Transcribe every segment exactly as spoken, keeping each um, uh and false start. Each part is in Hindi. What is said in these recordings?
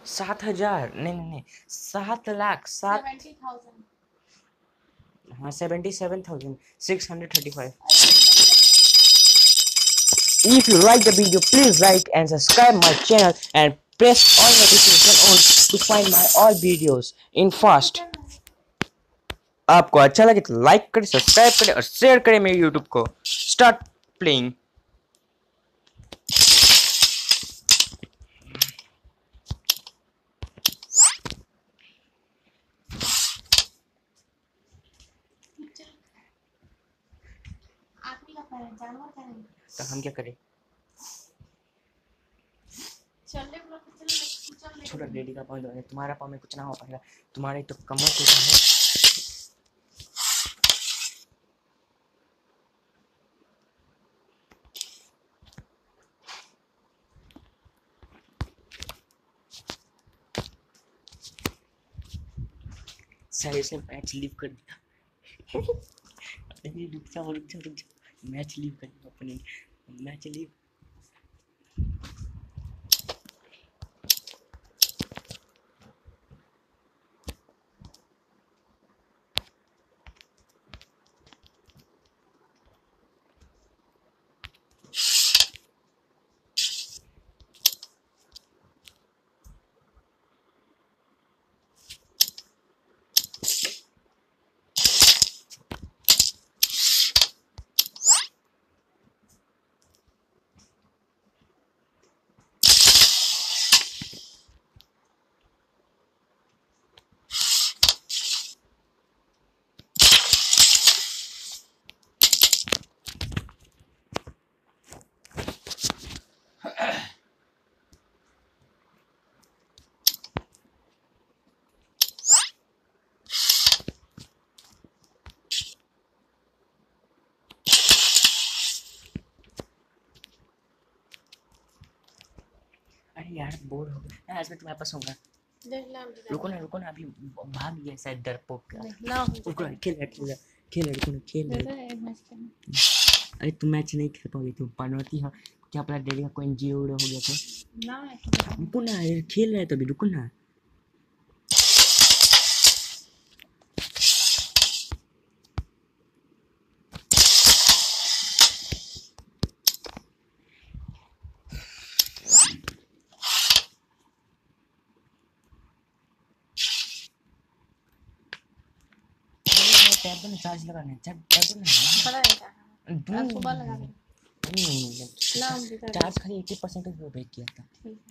सात हजार नहीं नहीं नहीं सात लाख सात हाँ seventy seven thousand six hundred thirty five. If you like the video, please like and subscribe my channel and press all notification on to find my all videos in fast. आपको अच्छा लगे तो लाइक करें, सब्सक्राइब करें और शेयर करें मेरे यूट्यूब को. Start playing. तो हम क्या करें? छोटा डेडी का पाँव है, तुम्हारा पाँव में कुछ ना हो पाएगा, तुम्हारे तो कमर टूटा है. सही से मैच लीव कर दिया. रुक जाओ रुक जाओ रुक जाओ, मैच लीव कर दिया अपने. Match leave. अरे यार बोर हो गया आज मैं तुम्हारे पास होऊंगा. रुको ना रुको ना, अभी भाग गया शायद डरपोक का. रुको खेल खेल खेल रुको ना खेल. अरे तुम मैच नहीं खेल पाओगे, तुम पनौती हो. क्या पता डेली का कोई जीरो हो गया तो रुको ना यार, खेल रहे तो अभी रुको ना. टैब में चार्ज लगाना है. टैब टैब में पता है क्या सुबह लगा दे. चार्ज खाली एटी परसेंट पे ब्रेक किया था.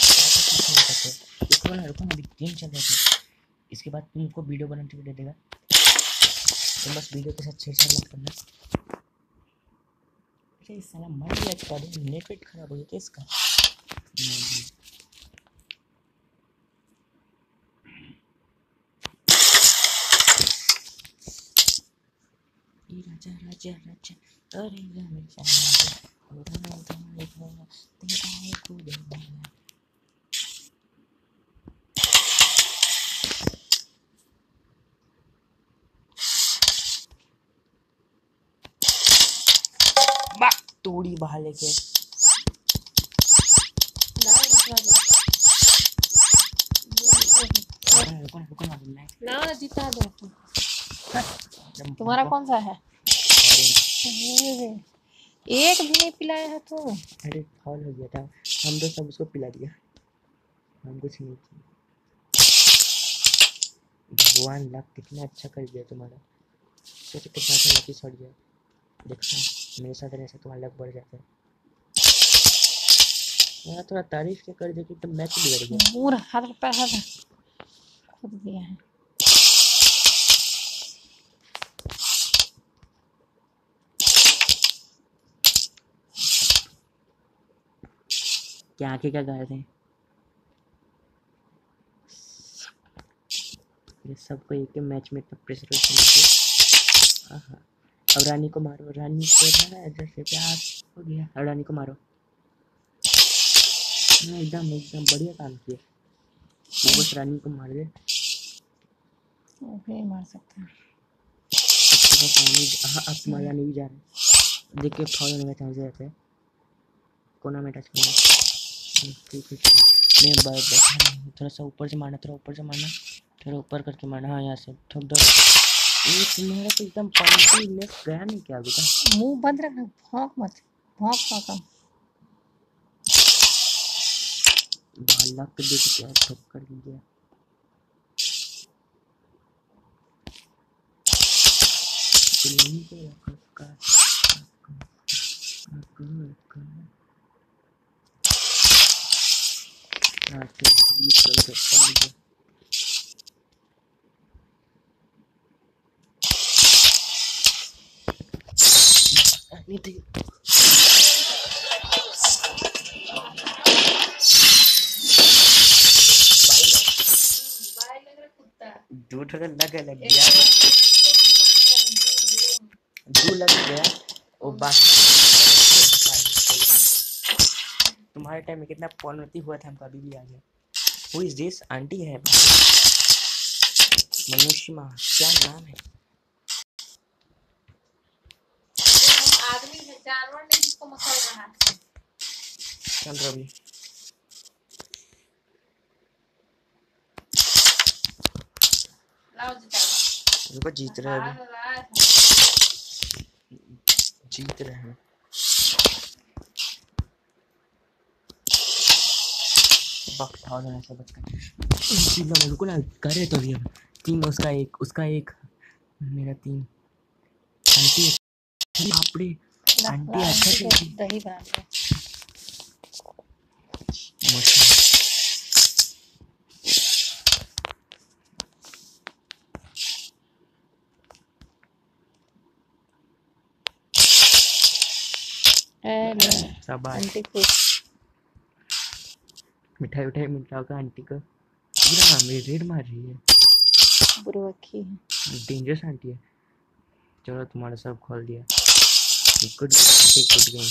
रुको ना रुको ना, अभी गेम चल रहा है. इसके बाद तुमको वीडियो बनाने के लिए दे देगा. तुम बस वीडियो के साथ छेड़छाड़ मत करना. अरे साला मर गया इसका, नेट वेट खराब हो गया क्या इसका. राजा राजा राजा अरे राजा तोड़ी बाहर लेके. ना जीता दो. तुम्हारा कौन सा है? एक भी नहीं पिलाया है तो. अरे फॉल हो गया था, हम तो सब उसको पिला दिया, हम कुछ नहीं किया. भगवान लक कितना अच्छा कर दिया तुम्हारा. सोचो कितना अच्छा लकी छड़ गया. देखो मेरे साथ ऐसा तुम्हारा लक बढ़ जाता है. मेरा थोड़ा तारीफ के कर दे कि तो मैच बिगड़ गया. पूरा हाथ पैर हाथ खुद दिया है. क्या आंखें क्या गा रहे हैं. ये सबको एक मैच में इतना प्रेशर होता है. अब रानी को मारो, रानी को जैसे प्यार हो गया. रानी को मारो. एकदम एकदम बढ़िया काम किया. वो बस रानी को मार दे. वो भी मार सकता है. हाँ अब तुम्हारा रानी भी जा रहा है. देख के फाउल होने का चांस रहता है. कोना में टच करना. ठीक है. मैं बैठा थोड़ा सा ऊपर से मारना, थोड़ा ऊपर से मारना, थोड़ा ऊपर करके मारना। हाँ यहाँ से ठोक दो। ये तुम्हारा तो एकदम पंक्ति में गया नहीं क्या बेटा? मुंह बंद रखना, भौंक मत, भौंक भौंक। बालक के देख क्या ठोक कर दिया। नहीं तो का अभी चल के नहीं थी। झूठ लग लग गया, झूठ लग गया वो बाकी। तुम्हारे टाइम में कितना पौनती हुआ था, हमको अभी भी आ गया। Who is this? आंटी है मनुष्य माँ, क्या नाम है? आदमी है, जानवर नहीं जिसको मसल रहा है। चल रवि रुको, जीत रहे हैं, जीत रहे हैं। ऐसा बचकर रुको ना, करे तो अभी हम तीन, उसका एक, उसका एक, मेरा तीन। आंटी बापरे, आंटी अच्छा से दही बना दे। आंटी खुश, मिठाई उठाई मिलता होगा आंटी को। पूरा मेरी रेड मार रही है, बुरबक्की है, डेंजरस आंटी है। चलो तुम्हारा सब खोल दिया, गुड गुड गेम।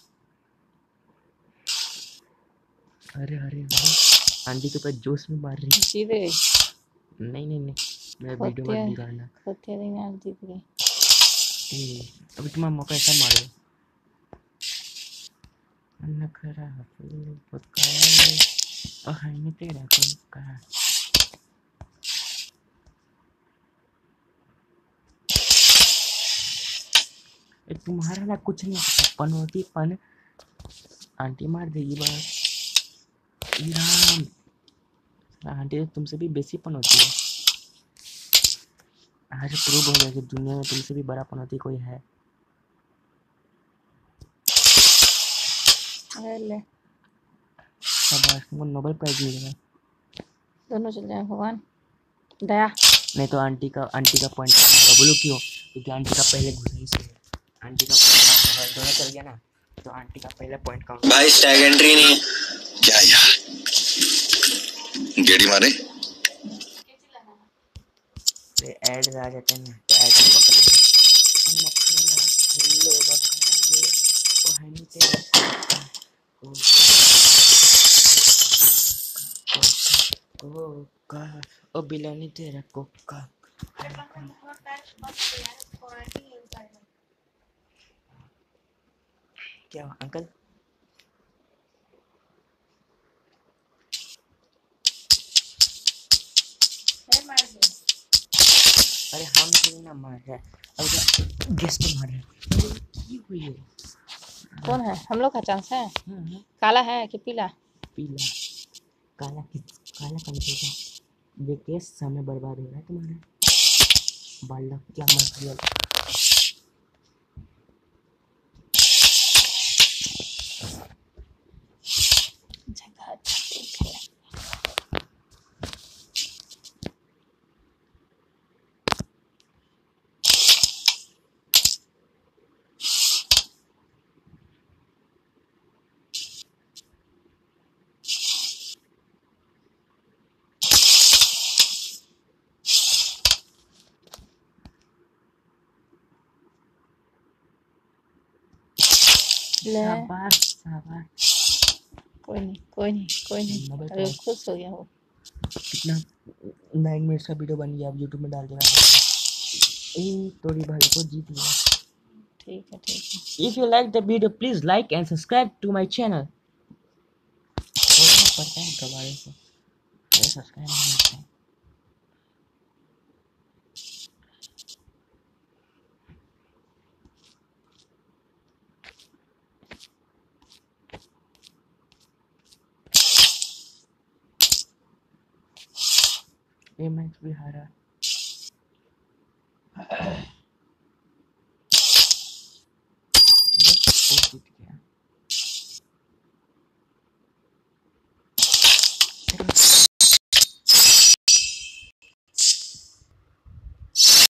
अरे अरे अरे आंटी के पास जोश में मार रही जीत गई। नहीं नहीं नहीं, मैं वीडियो मत बिगाड़ना। खोते नहीं यार, जीत गई। अभी तुम्हारा मौका ऐसा मारो, नखरा फूल पकाए और है तेरा का। तुम्हारा ना कुछ नहीं, पनौती पन आंटी मार देगी बस। राम आंटी तो तुमसे भी बेसी पनौती है। आज प्रूव हो गया कि दुनिया में तुमसे भी बड़ा पनौती कोई है। ले शाबाश, तुमको नोबेल प्राइज मिलेगा। दोनों चल जाए भगवान दया। नहीं तो आंटी का आंटी का पॉइंट होगा। बोलो क्यों? क्योंकि आंटी का पहले घुसा ही से आंटी का पॉइंट दोनों चल गया ना, तो आंटी का पहले पॉइंट काउंट। भाई स्टैग एंट्री नहीं क्या यार, गेड़ी मारे ऐड आ जाते हैं ना, तो ऐड में पकड़ लेते हैं। ओ बिलानी तेरा कोका। क्या अंकल? अरे हम क्यों ना मार रहे हैं, अब गेस्ट मार रहे हैं। की हुई है? कौन है? हम लोग का चांस है। काला है कि पीला? पीला। काला किस काला कौन सा? देखिए समय बर्बाद हो रहा है तुम्हारा। बालक क्या मत किया। शाबाश शाबाश। कोई नहीं कोई नहीं कोई नहीं, अरे खुश हो गया वो। कितना नाइन मिनट्स का वीडियो बन गया, अब यूट्यूब में डाल देना। ए तोरी भाई को जीत लिया। ठीक है ठीक है। If you like the video, please like and subscribe to my channel. पड़ता है दोबारा से, ये सब्सक्राइब नहीं होता है। ये मैच भी हारा।